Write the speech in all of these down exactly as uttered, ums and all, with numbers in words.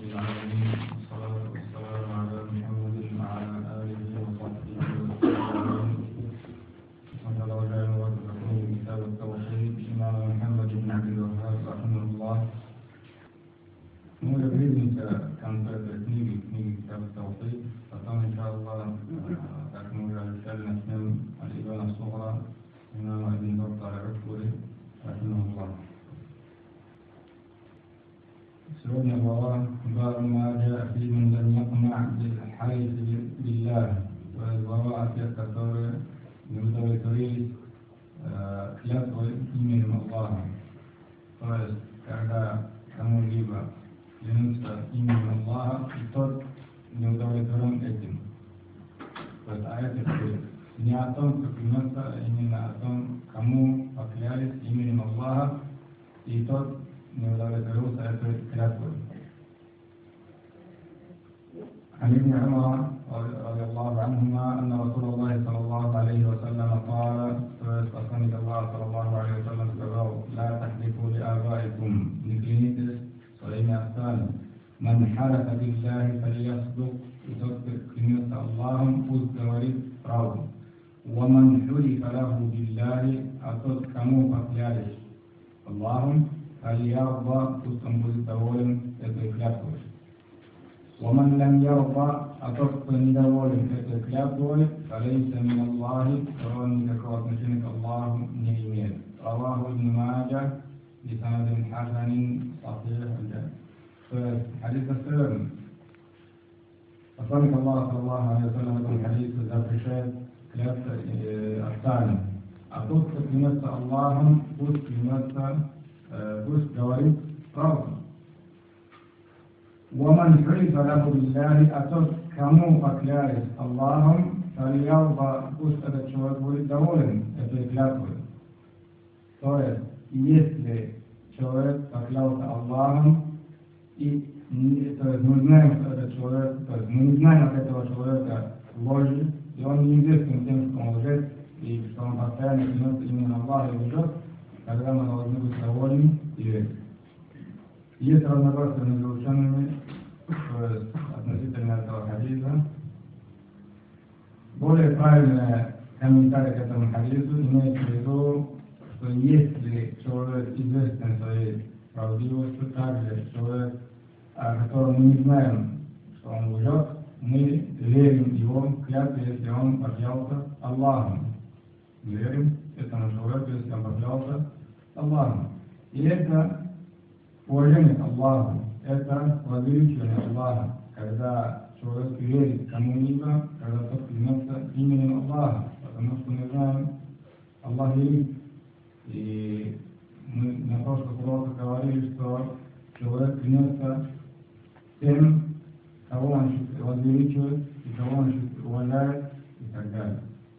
رب العالمين، والصلاة والسلام على محمد وعلى آله وصحبه وسلم. وعلى رجال وتفقه كتاب التوحيد إمام محمد بن عبد الوهاب رحمه الله. نقول بريد كان تدرسني في كتاب التوحيد، فطبعا إن شاء الله تكمل رسالة نسلم الإبانة الصغرى إمام ابن بطة العكبري رحمه الله. سؤال الله باب ما جاء في من لم يقنع بالحلف بالله والبراءة يستطر يمدر تريد خلاف من الله. قال كذا كمجيبا لننسى من الله يطر يمدر ترون اسم. فالآية تقول نعتم كنسى إن نعتم كمو أكيالس من الله يطر نولاد الروس أتكلم. عن ابن عمر رضي الله عنهما أن رسول الله صلى الله عليه وسلم قال: "فأسأل الله صلى الله عليه وسلم لا تحلفوا لآبائكم نكلينيتس صليم أحسان من حلف بالله فليصدق يصدق كلمة اللهم أذكرت راو ومن حلف له بالله أصدق كمو فقيالش اللهم فليرضى تستنبذ دول يتكلافه ومن لم يرضى أتصن دول يتكلافه فليس من الله فرون ذكرت مشنك الله نيمين." رواه ابن ماجه بسند حسن صحيح. فحديث السلام أصدق الله صلى الله عليه وسلم في الحديث ذات الشيخ كلاف الثاني أتصدق كلمة اللهم قلت كلمة بوس جوارب رب ومن حلف له بالله أتت كمو أكلارس اللهم فليرضى بوس أدت شوارب دولن أتكلافه. طيب если человек поклялся Аллахом и то есть мы знаем, что этот человек, то есть мы не знаем от этого человека ложи, и он неизвестен тем, что он лжет, и что он постоянно клянется именно Аллаха и лжет, тогда мы должны быть довольны и верить. Есть разногласия между учеными относительно этого хадиса. Более правильный комментарий к этому хадису имеет в виду, что если человек известен своей правдивостью, также человек, о котором мы не знаем, что он лжет, мы верим его клятве, если он поклялся Аллахом. Мы верим этому человеку, если он поклялся Аллахом. И это уважение к Аллаху, это возвеличивание Аллаха, когда человек верит кому-либо, когда тот клянется именем Аллаха, потому что мы знаем, Аллах велик. И мы на прошлых уроках говорили, что человек клянется тем, кого он возвеличивает, и кого он уважает, и так далее.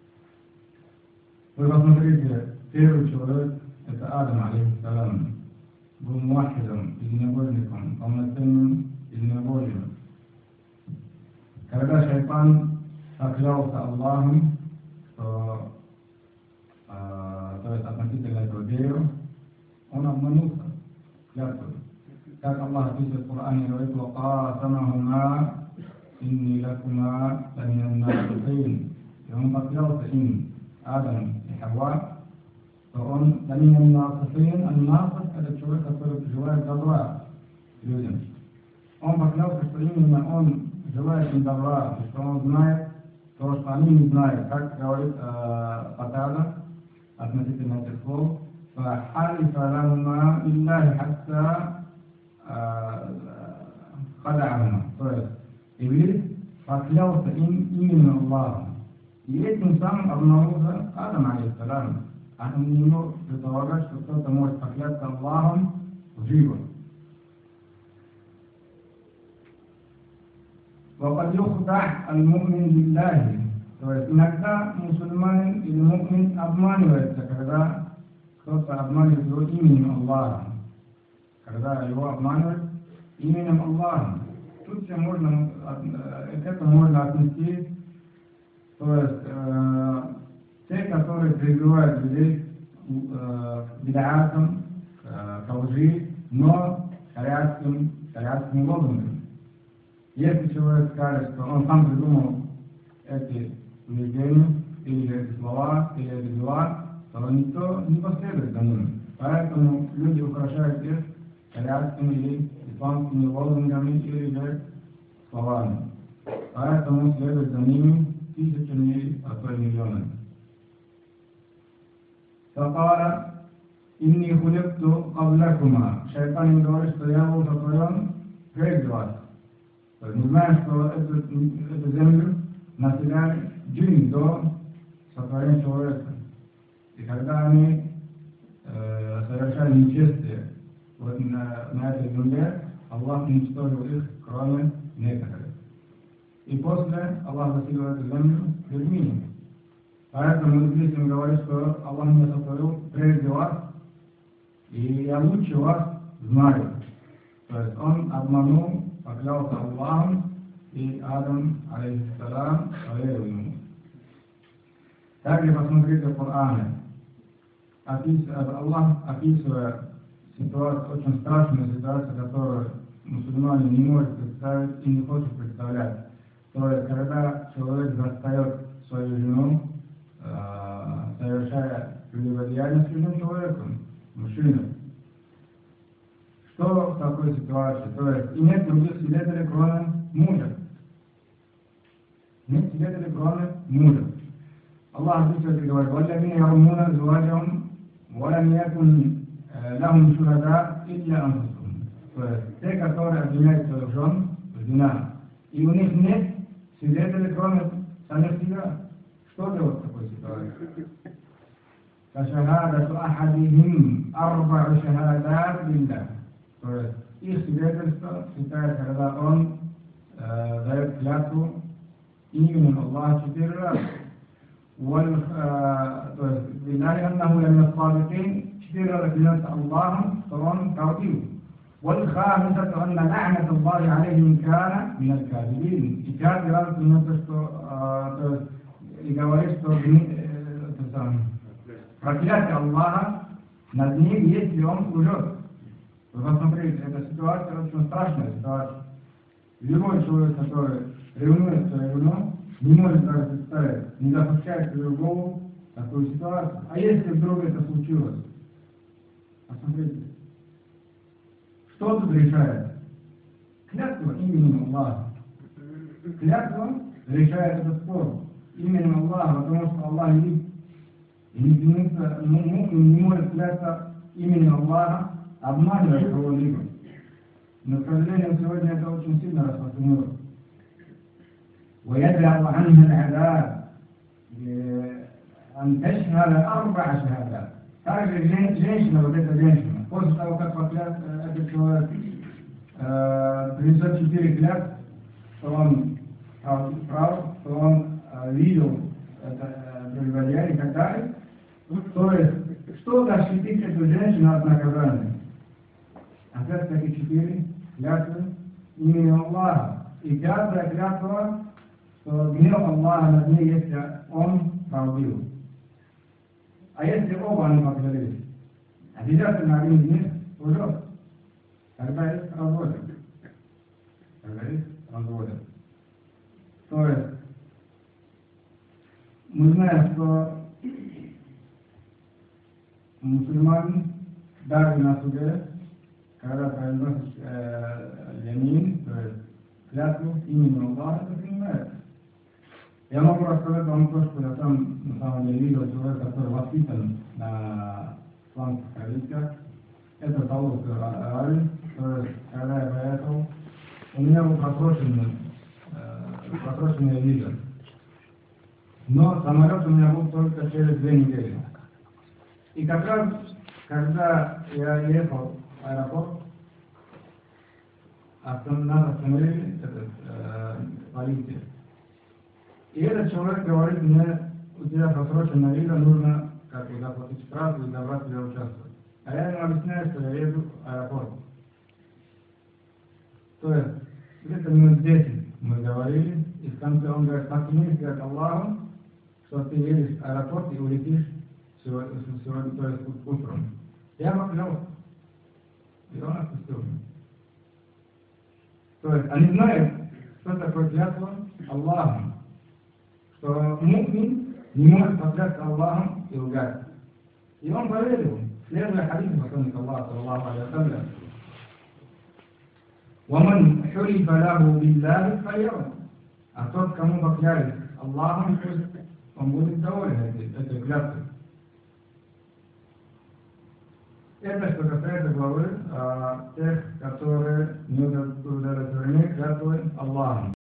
Вы посмотрите, первый человек — это Адам, алейхиссалам, был муахидом, единобожником, полноценным единобожием. Когда шайтан поклялся Аллахом, что, э, то есть относительно этого дерева, он обманулся клятвой. Как Аллах пишет в Коране, говорит: «Вакасамахума инни лакума ламин насихин». И он поклялся им, Адам и Хавва, что он ламин насихин, ан-насих — это человек, который желает добра людям. Он поклялся, что именно он желает им добра, и что он знает то, что они не знают. Как говорит Катада относительно этих слов: «Фахалифа лахума биллахи хатта хадa'ахума». То есть Иблис поклялся им именно Аллахом. И этим самым обнаружил Адам, алейхиссалам. А он не мог предполагать, что кто-то может покляться Аллахом в живо. وقد يخدع المؤمن بالله. То есть иногда мусульманин или му'мин обманывается, когда кто-то обманывает его именем Аллаха. Когда его обманывают именем Аллаха. Тут все можно, к этому можно отнести, то есть э, те, которые призывают людей э, к бид'атам, к лжи, но шариатским, шариатским лозунгом. Если человек скажет, что он сам придумал эти убеждения, или же эти слова, или эти дела, то никто не последует за ним. Поэтому люди украшают их шариатскими или исламскими лозунгами или же словами. Поэтому следует за ними тысячами, а то и миллионами. فقال إني خلقت قبلكما. Шайтан им говорит, что я был сотворен прежде вас. То есть мы знаем, что эту, эту землю населяли джинны до сотворения человека. И когда они э, совершали нечестие вот на, на этой земле, Аллах уничтожил их, кроме некоторых. И после Аллах заселил эту землю людьми. Поэтому Иблис им говорит, что Аллах меня сотворил прежде вас, и я лучше вас знаю. То есть он обманул, поклялся Аллахом, и Адам, алейхиссалам, поверил ему. Также посмотрите в Коране. Аллах, описывая ситуацию, очень страшную ситуацию, которую мусульмане не может представить и не хочет представлять. То есть, когда человек застает свою жену, э, совершая прелюбодеяние с чужим человеком, мужчиной. Что в такой ситуации? То есть, и нет других свидетелей, кроме мужа. Нет свидетелей, кроме мужа. Аллах описывает и говорит: «Валлазина ярмуна азваджахум, валам якун лахум шухада илля анфусухум». То есть, те, которые обвиняют своих жен в зина, и у них нет свидетелей, кроме самих себя. Что делать в такой ситуации? فشهادة أحدهم أربع شهادات بالله. То есть их свидетельство считается, когда он э, дает клятву именем Аллаха четыре раза. То есть بالله أنه لم الصادقين четыре раза клянется Аллахом, что он правдив. والخامسة أن لعنة الله عليه إن كان من الكاذبين. И пятый раз клянется, что э, то есть, и говорит, что э, это самое, проклятие Аллаха над ним, если он лжет. Вы посмотрите, эта ситуация очень страшная ситуация. Любой человек, который ревнует свою жену, не может даже представить, не допускает свою голову такую ситуацию. А если вдруг это случилось? Посмотрите. Что тут решает? Клятва именем Аллаха. Клятва решает этот спор именем Аллаха, потому что Аллах видит. И не, не, не может кляться именем Аллаха, обманывая кого-либо. Но, к сожалению, сегодня это очень сильно распространилось. ويدرأ عنها العذاب أن تشهد أربع شهادات. Также женщина, вот эта женщина, после того, как поклят, этот человек э, принесет четыре клятвы, что он прав, прав, что он э, видел это прелюбодеяние и так далее, то есть, что защитит эту женщину от наказания? Опять-таки четыре клятвы именем Аллаха. И пятая клятва, что гнев Аллаха над ней, если он правдив. А если оба они поклялись, обязательно один из них лжет. Тогда их разводят. Тогда их разводят. То есть, мы знаем, что мусульмане даже на суде, когда произносят э, ямин, то есть клятву именем Аллаха, это принимается. Я могу рассказать вам то, что я сам на самом деле видел человека, который воспитан на исламских традициях. Это Саудовский Аравия, то есть когда я поехал, у меня был просроченный, э, просроченная виза. Но самолет у меня был только через две недели. И как раз, когда я ехал в аэропорт, нас остановили этот, э, полиция. И этот человек говорит мне: у тебя просроченная виза, нужно как бы заплатить штраф и добрать тебя участвовать. А я ему объясняю, что я еду в аэропорт. То есть, где-то минут десять мы говорили, и в конце он говорит: поклянись перед Аллахом, что ты едешь в аэропорт и улетишь сегодня, сегодня, то есть утром. Я поклялся, и он отпустил меня. То есть, они знают, что такое клятва Аллахом, что мумин не может поклясться Аллахом и лгать. И он поверил, следуя хадису посланника Аллаха, саллаллаху алейхи ва саллям. وَمَنْ حُلِفَ لَهُ بِاللَّهِ فَلْيَرْضَ. А тот, кому поклялись Аллахом, пусть он будет доволен этой, этой клятвой. Это что касается главы а, тех, которые не удовлетворены клятвой Аллахом.